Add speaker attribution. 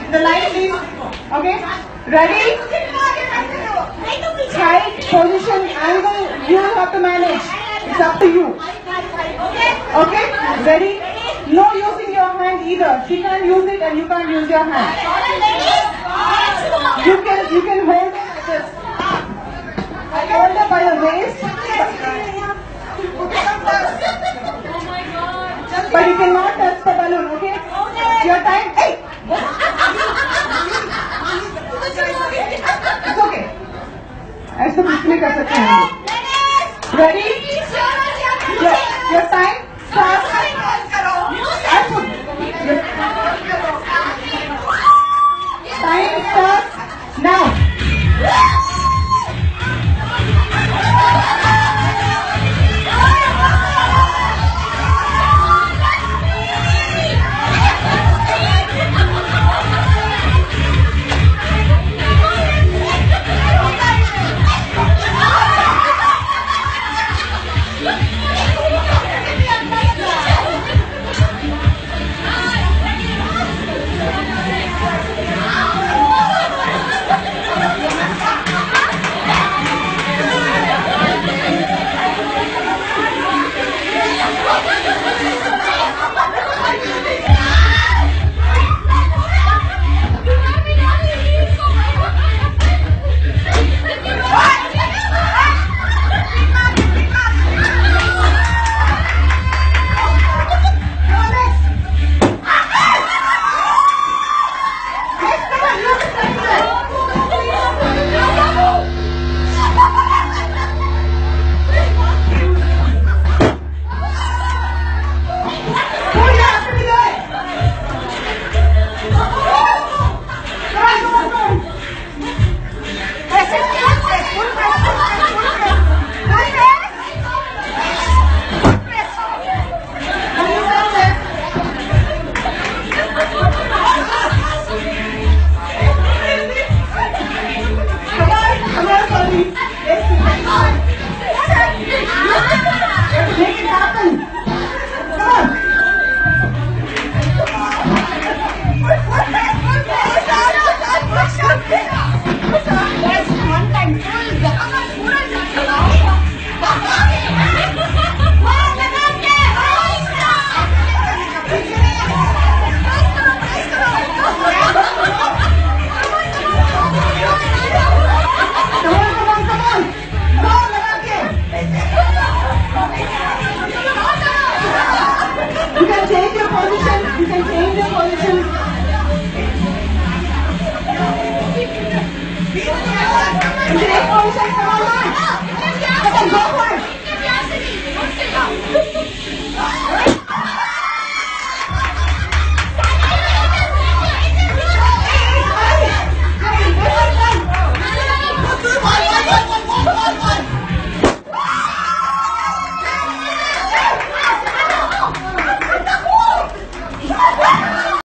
Speaker 1: The line please. Okay. Ready? Height, position, angle, you have to manage. It's up to you. Okay? Ready? No using your hand either. She can't use it and you can't use your hand. You can hold it like this. Hold her by the waist. But you cannot touch the balloon, okay? Your time. Hey! It's okay. ऐसे कुछ नहीं कर सकते हैं. Ready? Your time starts